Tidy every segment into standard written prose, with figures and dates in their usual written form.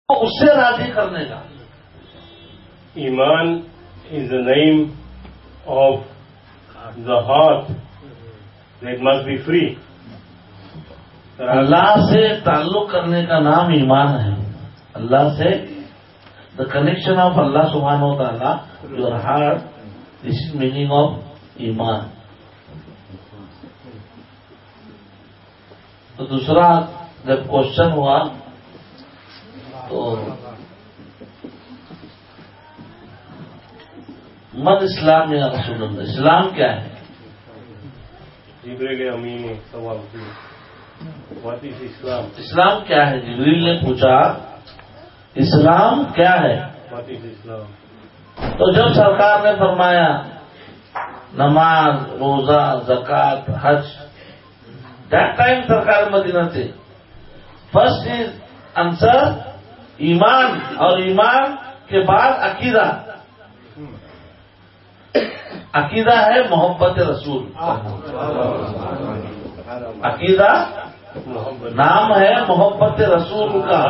اس سے راضی کرنے کا. ایمان is the name of the heart that must be free. اللہ سے تعلق کرنے کا نام ایمان ہے. اللہ سے دا کنیکشن آف اللہ سبحانہ و تعالیٰ your heart, this is meaning of ایمان. تو دوسرا جب کوشچن ہوا تو من اسلام یا رسول اللہ, اسلام کیا ہے؟ جبریل امین نے سوال کیا, واٹ از اسلام؟ اسلام کیا ہے؟ جبریل نے پوچھا اسلام کیا ہے؟ What is Islam? تو جب سرکار نے فرمایا نماز, روزہ, زکات, حج, دیٹ ٹائم سرکار مدینہ سے فرسٹ از آنسر ایمان, اور ایمان کے بعد عقیدہ. عقیدہ ہے محبت رسول. عقیدہ نام ہے محبت رسول کا.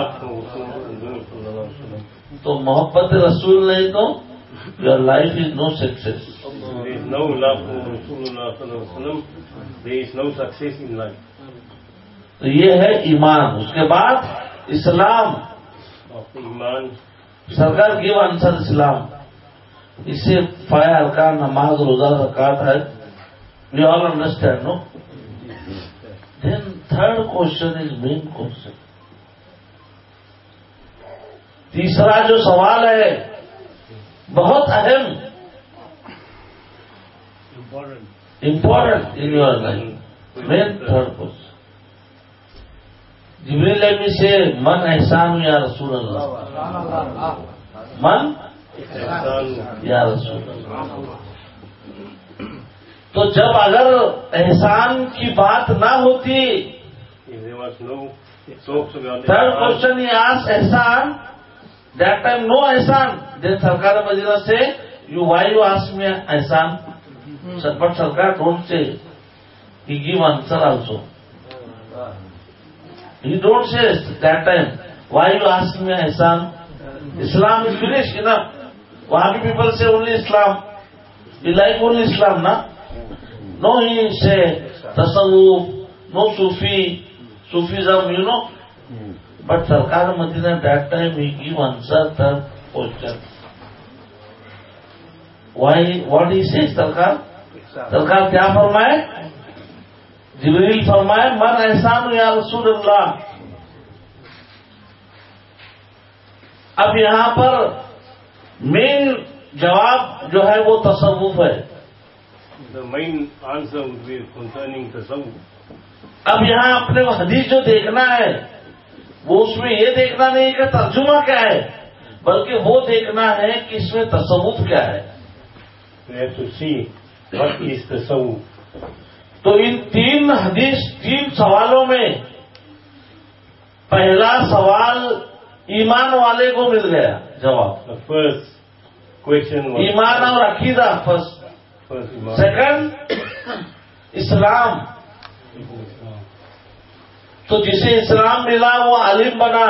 تو محبت رسول نہیں تو your life is no success. No love for Rasulullah sallallahu alaihi wasallam, there is no success in life. تو یہ ہے ایمان. اس کے بعد اسلام. ایمان سرکار گیو آنسر اسلام. اس سے 5 ارکان نماز, روزہ, زکات ہے. We all understand no. Then third question is main question. تیسرا جو سوال ہے بہت اہم, important in your life, main third question. جبریل امین سے من احسان یا رسول اللہ, من یا رسول اللہ. تو جب اگر احسان کی بات نہ ہوتی, تھرڈ کوشچن یہ آس احسان, دیٹ ٹائم نو احسان, دین سرکار مدینہ سے یو وائی یو آس میں احسان. بٹ سرکار don't say, he give answer also. He don't say that time, why you ask me Ihsan? Islam is finished, enough. Wahhabi people say only Islam. You like only Islam, na? No, he say tasawwuf, no Sufism, you know. But Sarkar Madinah that time he give answer third question. Why? What he says, Sarkar? Sarkar kya farmaye? جبریل فرمائے من احسان یا رسول اللہ. اب یہاں پر مین جواب جو ہے وہ تصوف ہے. The main answer would be concerning tasawwuf. اب یہاں اپنے کو حدیث جو دیکھنا ہے وہ اس میں یہ دیکھنا نہیں کہ ترجمہ کیا ہے, بلکہ وہ دیکھنا ہے کہ اس میں تصوف کیا ہے. We have to see what is tasawwuf. تو ان 3 حدیث 3 سوالوں میں پہلا سوال ایمان والے کو مل گیا جواب. The first question was ایمان اور عقیدہ فرسٹ. سیکنڈ اسلام. تو جسے اسلام ملا وہ عالم بنا,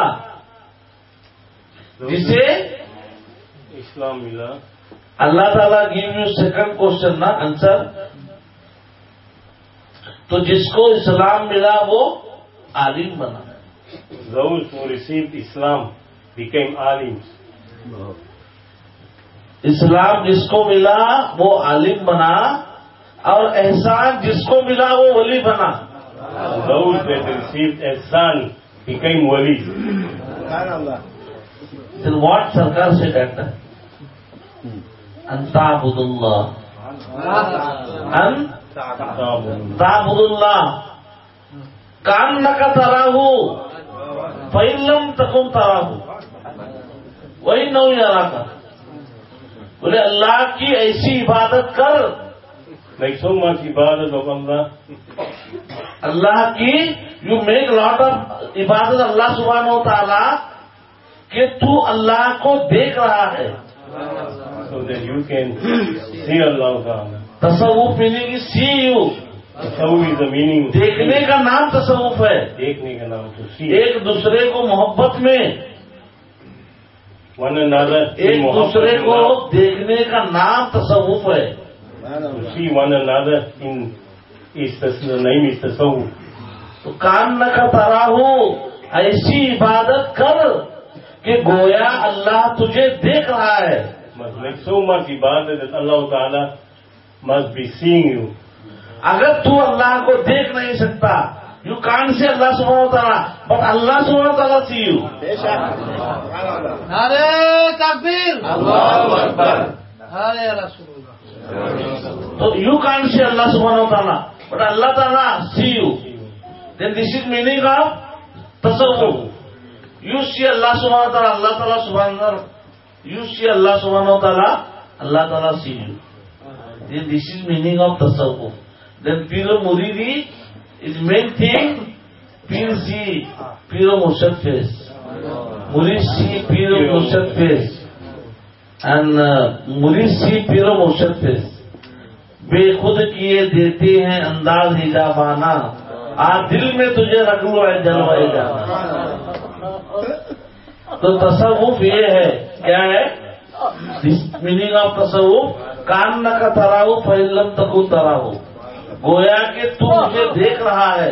جسے اسلام ملا اللہ تعالیٰ گیو یو سیکنڈ کوشچن نا آنسر. تو جس کو اسلام ملا وہ عالم بنا. Those who received Islam became alims. اسلام جس کو ملا وہ عالم بنا, اور احسان جس کو ملا وہ ولی بنا. Those that received ihsan became walis. Then what سرکار سے کہتا ہے ان تعبد اللہ, ان تعبد اللہ کانک تراہ فإن لم تکن تراہ وإنہ یراک. بولے اللہ کی ایسی عبادت کر, Make so much ibadat of Allah. اللہ کی یو میک لاٹ آف عبادت اللہ سبحانہ و تعالی کہ تو اللہ کو دیکھ رہا ہے. So that you can see Allah Ta'ala. تصوف میننگ سی یو. تصوف is the meaning. دیکھنے کا نام تصوف ہے. دیکھنے کا نام to see. ایک دوسرے کو محبت میں one another in ایک دوسرے کو muhabbat, دیکھنے کا نام تصوف ہے. to see one another in the name is tasawwuf. تو کان کا تراہو ایسی عبادت کر کہ گویا اللہ تجھے دیکھ رہا ہے. Must make so much ibadah that Allah Ta'ala must be seeing you. اگر تو اللہ کو دیکھ نہیں سکتا, یو کان سے اللہ سبحانہ و تعالیٰ, بٹ اللہ سبحانہ و تعالیٰ سی یو. نعرے تکبیر، اللہ اکبر. نعرے رسول اللہ. تو یو کان سے اللہ سبحانہ و تعالیٰ, بٹ اللہ تعالیٰ see you. Then this is meaning of تصوف. یو سی اللہ سبحانہ و تعالیٰ, اللہ تعالیٰ سبحانہ, یو سی اللہ سبحانہ و تعالیٰ, اللہ تعالیٰ see you. Then this is meaning of تصوف. دین پیر و مریدی is main thing. Pir see Pir o Murshid face, Murid see Pir o Murshid face, and Murid see Pir o Murshid face. بے خود کیے دیتے ہیں انداز حجابانہ, آج دل میں تجھے رکھ لو ہے جلوہ جانا. تو تصوف یہ ہے, کیا ہے میننگ آف تصوف؟ کان کا تراہو فَإِن تَكُن تراہو, گویا کہ تو مجھے دیکھ رہا ہے.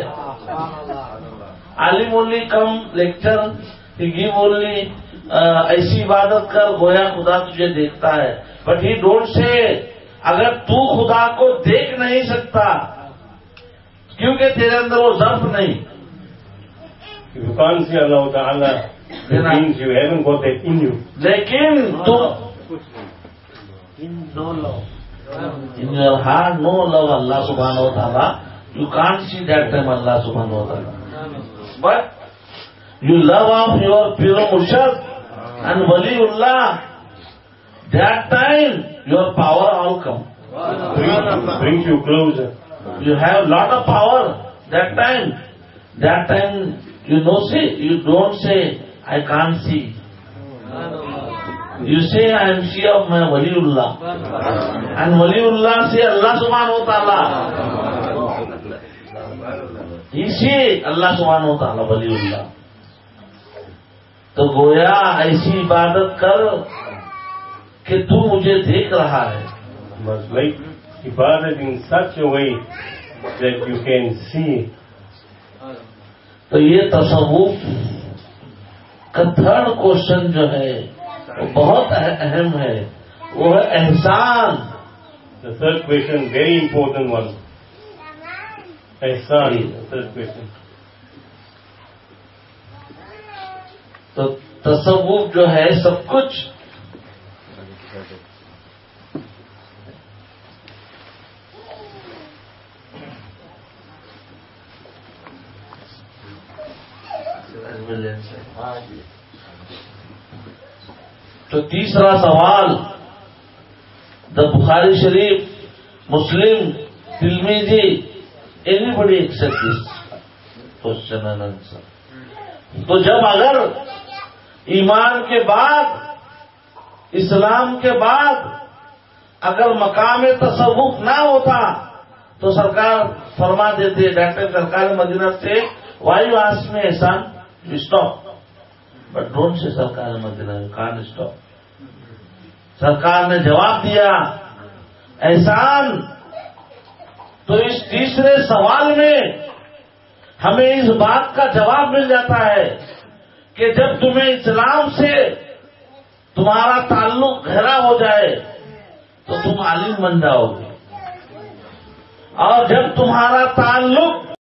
عالم only come lecture give only, ایسی عبادت کر گویا خدا تجھے دیکھتا ہے. بٹ ہی ڈونٹ سے, اگر تو خدا کو دیکھ نہیں سکتا کیونکہ تیرے اندر وہ ظرف نہیں. If you can't see Allah Ta'ala, it means you haven't got that in you. لیکن تو in your heart no love Allah subhanahu wa ta'ala, you can't see that time Allah subhanahu wa ta'ala. But you love of your Pir Murshid and Waliullah, that time your power all come. Brings you closer. You have lot of power that time. That time you know, see, you don't say I can't see. You say I am Shia of my Waliullah, and Waliullah say Allah subhanahu wa ta'ala. He say Allah subhanahu wa ta'ala Waliullah. تو گویا ایسی عبادت کر کہ تو مجھے دیکھ رہا ہے. Must make ibadat in such a way that you can see. تو یہ تصوف کا تھرڈ کوشچن جو ہے وہ بہت اہم ہے, وہ ہے احسان. The third question, very important one. Ihsan, the third question. تو تصوف جو ہے سب کچھ تو تیسرا سوال, دا بخاری شریف, مسلم, ترمذی, اینی بڑی accept this question and answer. تو جب اگر ایمان کے بعد, اسلام کے بعد اگر مقام تصوف نہ ہوتا تو سرکار فرما دیتے, ڈاکٹر سرکار مدینہ سے, وائی یو آسک می احسان, you stop, but don't say سرکار مدینہ, یو کانٹ اسٹاپ. سرکار نے جواب دیا احسان. تو اس تیسرے سوال میں ہمیں اس بات کا جواب مل جاتا ہے کہ جب تمہیں اسلام سے تمہارا تعلق گہرا ہو جائے تو تم عالم بن جاؤ گے, اور جب تمہارا تعلق